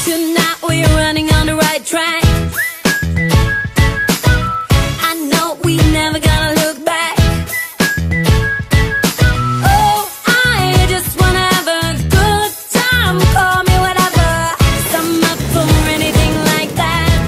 tonight we're running on the right track. I know we never gonna look back. Oh, I just wanna have a good time. Call me whatever, 'cause I'm up for anything like that.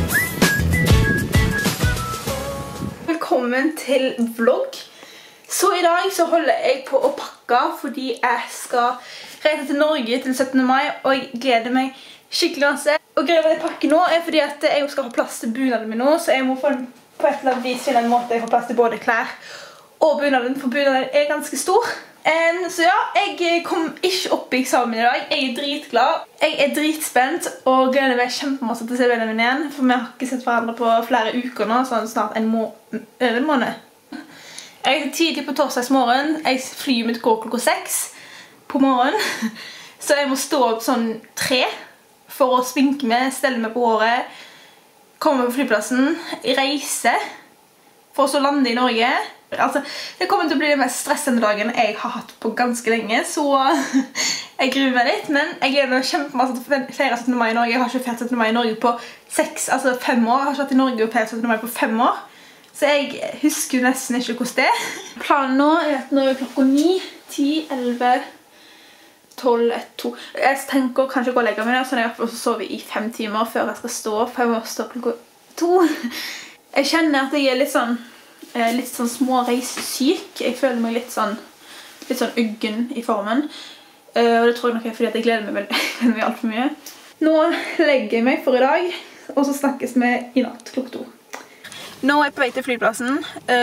Velkommen til vlogg. Så i dag så holder jeg på å pakke fordi jeg skal reise til Norge til 17. mai, og jeg gleder meg skikkelig masse. Og greia med det pakken nå er fordi at jeg skal ha plass til bunaden min nå, så jeg må på et eller annet vis finne en måte jeg får plass til både klær og bunaden, for bunaden er ganske stor. Så ja, jeg kom ikke opp i eksamen i dag. Jeg er dritglad. Jeg er dritspent og gleder meg kjempemasse til å se vennene mine igjen, for vi har ikke sett hverandre på flere uker nå, sånn snart over en måned. Jeg er tidlig på torsdagsmorgen. Jeg flyr mitt går klokka 6 på morgenen, så jeg må stå opp sånn 3 for å sminke meg, stelle meg på håret, komme på flyplassen, reise for å så lande i Norge. Altså, det kommer til å bli den mest stressende dagen jeg har hatt på ganske lenge, så jeg gruer meg litt, men jeg gleder meg kjempemasse til å feire 17. mai i Norge. Jeg har ikke feiret 17. mai i Norge på 5 år. Jeg har ikke vært i Norge og feiret 17. mai på 5 år. Så jeg husker jo nesten ikke hvordan det er. Planen nå er at nå er klokka 9, 10, 11, 12, 1, 2. Jeg tenker kanskje å gå og legge meg der, så jeg får sove i 5 timer før jeg skal stå. For jeg må stå klokka 2. Jeg kjenner at jeg er litt sånn småreisesyk. Jeg føler meg litt sånn uggen i formen. Og det tror jeg nok er fordi at jeg gleder meg alt for mye. Nå legger jeg meg for i dag, og så snakkes vi i natt klokka 2. Nå er jeg på vei til flyplassen.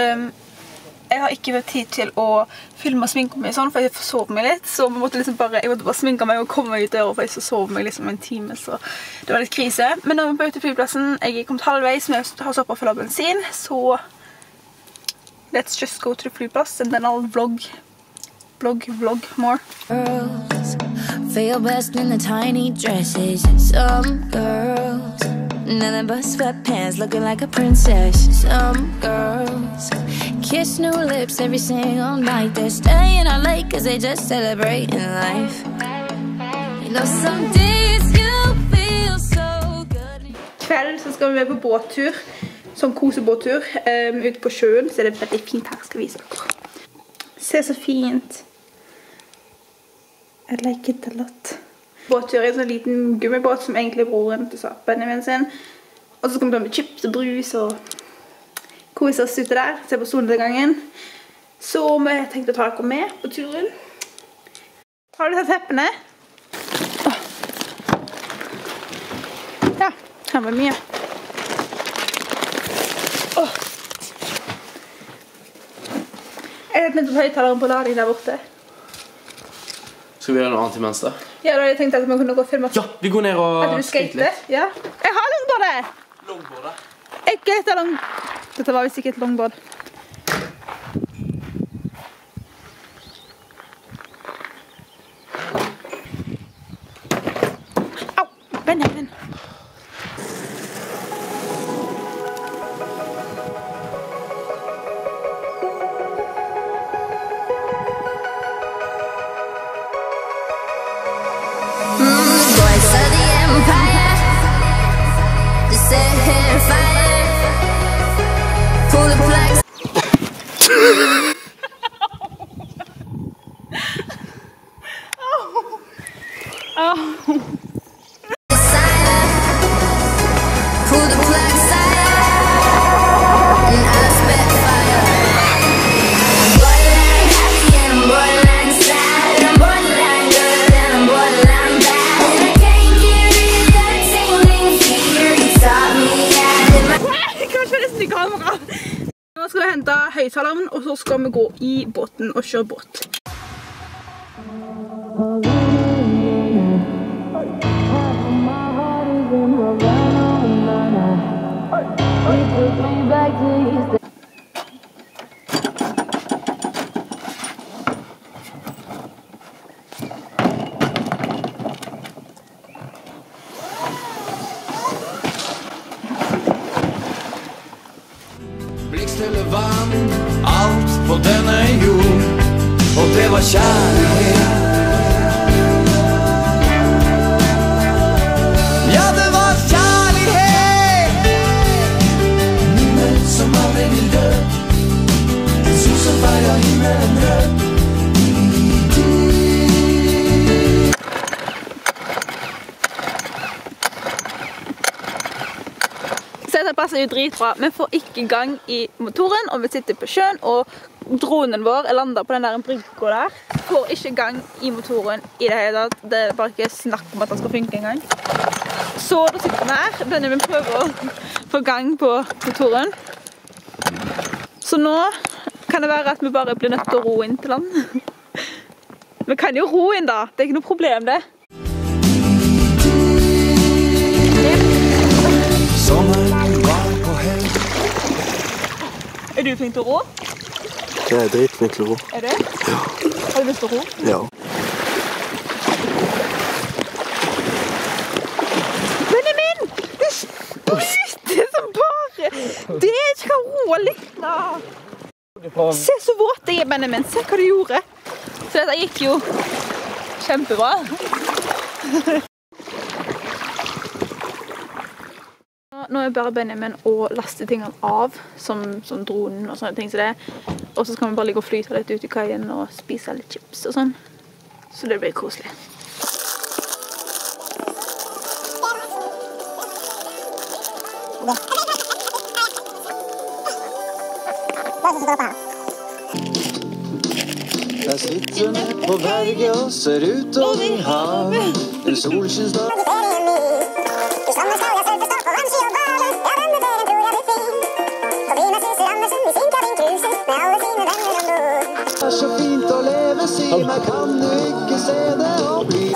Jeg har ikke vært tid til å filme og sminke meg sånn, for jeg forsover meg litt. Så jeg måtte bare sminke meg og komme meg ut døra, for jeg sover meg liksom en time, så det var litt krise. Men nå er jeg på vei til flyplassen. Jeg er kommet halvveis, men jeg har stoppet å fylle bensin, så let's just go to the flyplass, and then I'll vlog more. Girls feel best in the tiny dresses. Some girls, nothing but sweatpants, looking like a princess. Some girls kiss new lips every single night. They're staying out late 'cause they just celebrating life. You know, some days you feel so good. Kveld så skal vi på båttur, sånn kosebåttur, ute på sjøen, så er det veldig fint her, skal jeg vise dere. Se så fint. I like it a lot. Båttur er en sånn liten gummibåt som egentlig er broren til Benjamin sin. Og så skal vi ta med chips og brus og kose oss ute der, se på solnedgangen. Så vi har tenkt å ta dere med på turen. Har du tatt teppene? Ja, her var mye. Jeg har nettopp høyttaleren på lading der borte. Skal vi gjøre noe annet imens da? Ja, da hadde jeg tenkt at vi kunne gå og filme. Ja, vi går ned og skate litt. Ja. Jeg har longboardet! Longboardet? Ikke dette Dette var visst ikke et longboard. Au! Benjamin! Nå skal vi hente høyttaleren, og så skal vi gå i båten og kjøre båt. Blikkstille vann, alt på denne jord, og det var kjærlighet. Ja, passer jo dritbra. Vi får ikke gang i motoren, og vi sitter på sjøen, og dronen vår er landet på den der brygga der. Får ikke gang i motoren i det hele tatt. Det er bare ikke snakk om at den skal funke en gang. Så da sitter vi her. Benjamin prøver å få gang på motoren. Så nå kan det være at vi bare blir nødt til å ro inn til land. Vi kan jo ro inn da. Det er ikke noe problem det. Sommeren var på hell. Er du flink til å ro? Jeg er dritflink til å ro. Er du? Ja. Har du lyst til å ro? Ja. Benjamin! Du spyster som bare! Det er ikke å roe litt da. Se så våt jeg er, Benjamin. Se hva du gjorde. Så dette gikk jo kjempebra. Nå er bare Benjamin å laste tingene av, som dronen og sånne ting som det. Og så skal vi bare ligge og flyte litt ut i kajen og spise litt chips og sånn. Så det blir koselig. Jeg sitter ned på berget og ser utover havet. En solskinnsdag. Det er så fint å leve, si meg, kan du ikke se det og bli?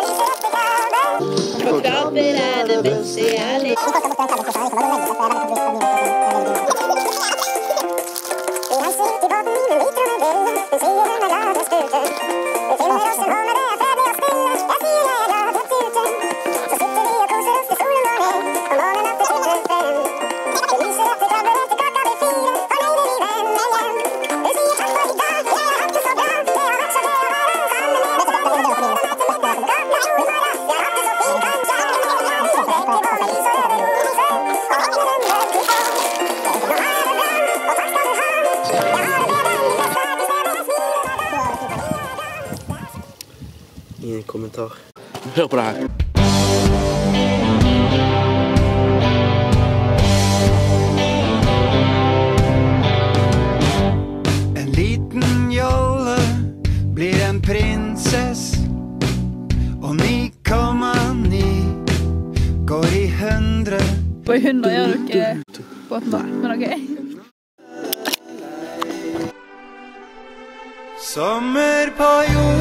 For krabber er det beste jeg liker. Ingen kommentar. Hør på det her. En liten jolle blir en prinsess, og 9,9 går i 100. På 100 gjør du ikke båten da, men ok. Sommer på jord.